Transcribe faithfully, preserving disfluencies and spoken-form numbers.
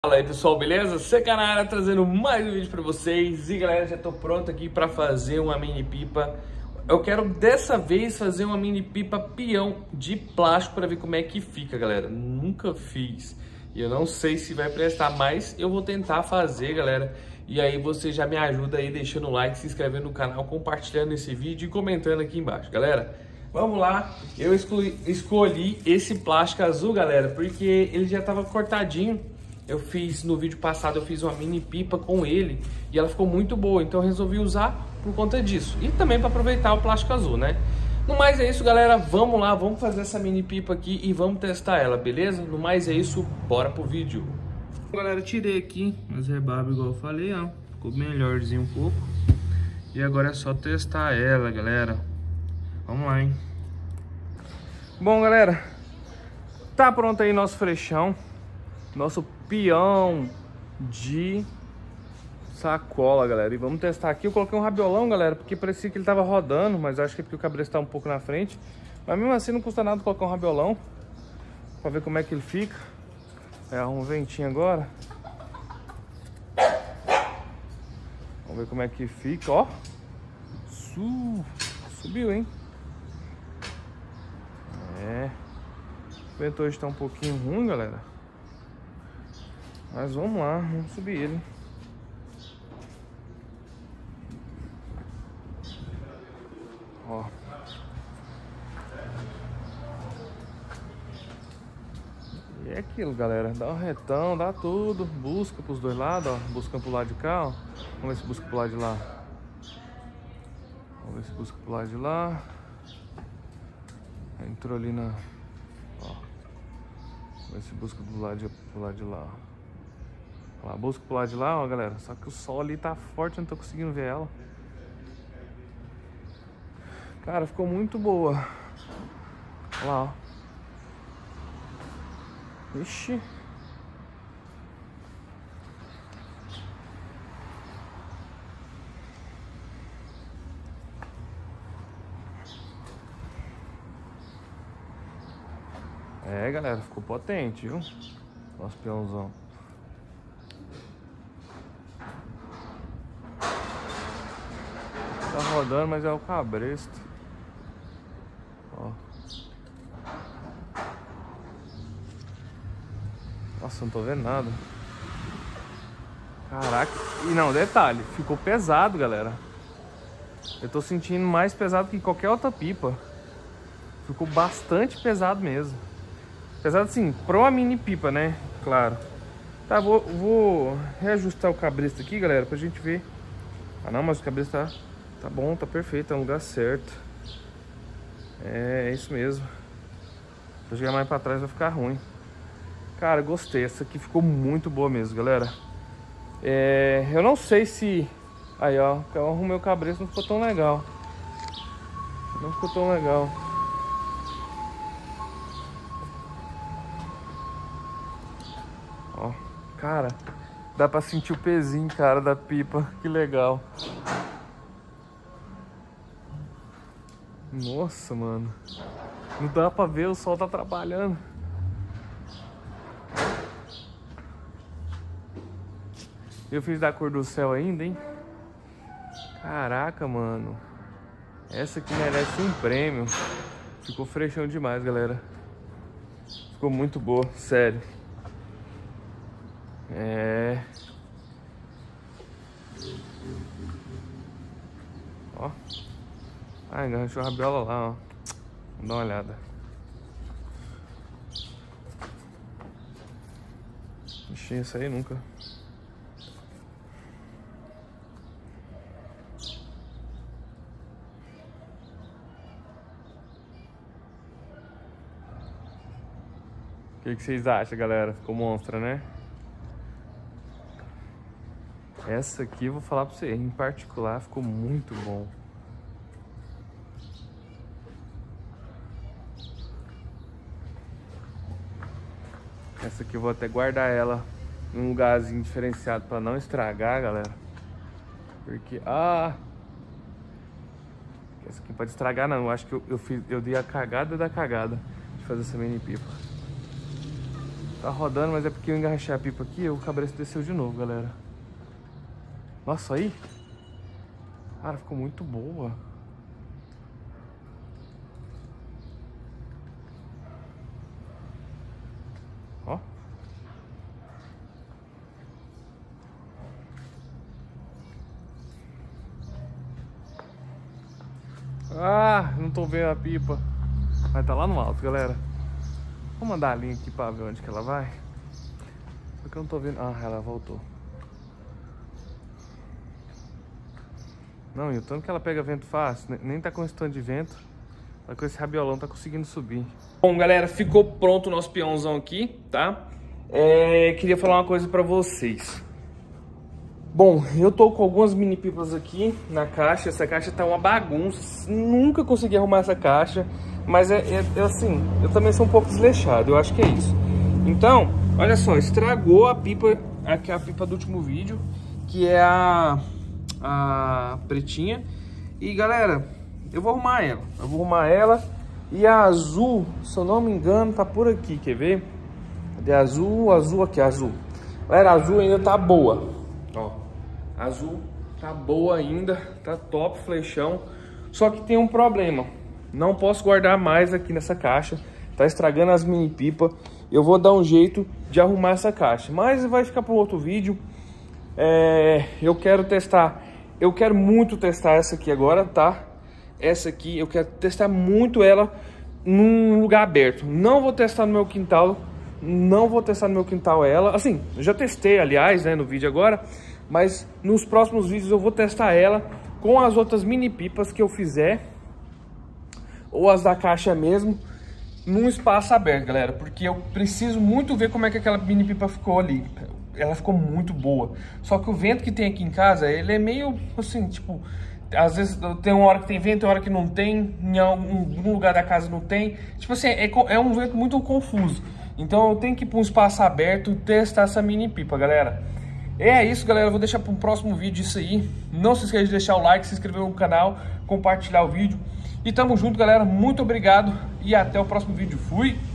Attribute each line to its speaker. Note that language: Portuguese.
Speaker 1: Fala aí pessoal, beleza? Secanara trazendo mais um vídeo pra vocês. E galera, já tô pronto aqui pra fazer uma mini pipa. Eu quero dessa vez fazer uma mini pipa peão de plástico pra ver como é que fica, galera. Nunca fiz e eu não sei se vai prestar, mas eu vou tentar fazer, galera. E aí você já me ajuda aí deixando o like, se inscrevendo no canal, compartilhando esse vídeo e comentando aqui embaixo, galera. Vamos lá, eu escolhi, escolhi esse plástico azul, galera, porque ele já tava cortadinho. Eu fiz, no vídeo passado, eu fiz uma mini pipa com ele e ela ficou muito boa, então eu resolvi usar por conta disso. E também para aproveitar o plástico azul, né? No mais é isso, galera, vamos lá, vamos fazer essa mini pipa aqui e vamos testar ela, beleza? No mais é isso, bora pro vídeo. Galera, tirei aqui as rebarbas igual eu falei, ó, ficou melhorzinho um pouco. E agora é só testar ela, galera. Vamos lá, hein? Bom, galera, tá pronto aí nosso frechão. Nosso peão de sacola, galera. E vamos testar aqui. Eu coloquei um rabiolão, galera, porque parecia que ele tava rodando, mas acho que é porque o cabresto tá um pouco na frente. Mas mesmo assim não custa nada colocar um rabiolão pra ver como é que ele fica. É, um ventinho agora. Vamos ver como é que fica, ó. Su... Subiu, hein? É. O vento hoje tá um pouquinho ruim, galera. Mas vamos lá, vamos subir ele. Ó. E é aquilo, galera. Dá um retão, dá tudo. Busca pros dois lados, ó. Busca pro lado de cá, ó. Vamos ver se busca pro lado de lá. Vamos ver se busca pro lado de lá. Entrou ali na... Ó. Vamos ver se busca pro lado de, pro lado de lá, ó. Lá, busca pro lado de lá, ó, galera. Só que o sol ali tá forte, eu não tô conseguindo ver ela. Cara, ficou muito boa. Olha lá, ó. Ixi. É, galera, ficou potente, viu? Nosso peãozão. Tá rodando, mas é o cabresto. Ó. Nossa, não tô vendo nada. Caraca. E não, detalhe, ficou pesado, galera. Eu tô sentindo mais pesado que qualquer outra pipa. Ficou bastante pesado mesmo. Pesado assim, pra uma mini pipa, né? Claro. Tá, vou, vou reajustar o cabresto aqui, galera, pra gente ver. Ah não, mas o cabresto tá... Tá bom, tá perfeito, tá no lugar certo. É, é isso mesmo. Se eu chegar mais pra trás vai ficar ruim. Cara, gostei. Essa aqui ficou muito boa mesmo, galera. É, eu não sei se... Aí, ó, eu arrumei o cabresto, não ficou tão legal. Não ficou tão legal. Ó, cara, dá pra sentir o pezinho, cara, da pipa. Que legal. Nossa, mano. Não dá pra ver, o sol tá trabalhando. Eu fiz da cor do céu ainda, hein? Caraca, mano. Essa aqui merece um prêmio. Ficou frechão demais, galera. Ficou muito boa, sério. É... Ó. Ah, enganchou a rabiola lá, ó. Vamos dar uma olhada. Mexi isso aí nunca. O que, que vocês acham, galera? Ficou monstra, né? Essa aqui eu vou falar pra você, em particular, ficou muito bom. Essa aqui eu vou até guardar ela em um lugarzinho diferenciado pra não estragar, galera. Porque, ah... Essa aqui pode estragar não, eu acho que eu, eu, fiz, eu dei a cagada da cagada de fazer essa mini pipa. Tá rodando, mas é porque eu engarrachei a pipa aqui e o cabresto desceu de novo, galera. Nossa, aí. Cara, ficou muito boa. Ó. Ah, não tô vendo a pipa. Mas tá lá no alto, galera. Vou mandar a linha aqui pra ver onde que ela vai. Só que eu não tô vendo. Ah, ela voltou. Não, e o tanto que ela pega vento fácil, nem tá com esse tanto de vento. Mas com esse rabiolão tá conseguindo subir. Bom, galera, ficou pronto o nosso peãozão aqui, tá? É, queria falar uma coisa pra vocês. Bom, eu tô com algumas mini pipas aqui na caixa. Essa caixa tá uma bagunça. Nunca consegui arrumar essa caixa. Mas é, é, é assim, eu também sou um pouco desleixado, eu acho que é isso. Então, olha só, estragou a pipa, aqui a pipa do último vídeo, que é a, a pretinha. E galera, eu vou arrumar ela, eu vou arrumar ela. E a azul, se eu não me engano, tá por aqui, quer ver? Cadê a azul? Azul aqui, azul. Galera, a azul ainda tá boa, ó. A azul tá boa ainda, tá top, flechão. Só que tem um problema. Não posso guardar mais aqui nessa caixa. Tá estragando as mini pipas. Eu vou dar um jeito de arrumar essa caixa. Mas vai ficar para outro vídeo. É, eu quero testar. Eu quero muito testar essa aqui agora, tá? Essa aqui, eu quero testar muito ela num lugar aberto. Não vou testar no meu quintal. Não vou testar no meu quintal ela. Assim, eu já testei, aliás, né, no vídeo agora. Mas nos próximos vídeos eu vou testar ela com as outras mini pipas que eu fizer. Ou as da caixa mesmo, num espaço aberto, galera. Porque eu preciso muito ver como é que aquela mini pipa ficou ali. Ela ficou muito boa. Só que o vento que tem aqui em casa, ele é meio assim, tipo... Às vezes tem uma hora que tem vento, tem uma hora que não tem. Em algum lugar da casa não tem. Tipo assim, é, é um vento muito confuso. Então eu tenho que ir para um espaço aberto e testar essa mini pipa, galera. É isso, galera. Eu vou deixar para um próximo vídeo isso aí. Não se esqueça de deixar o like, se inscrever no canal, compartilhar o vídeo. E tamo junto, galera. Muito obrigado e até o próximo vídeo. Fui!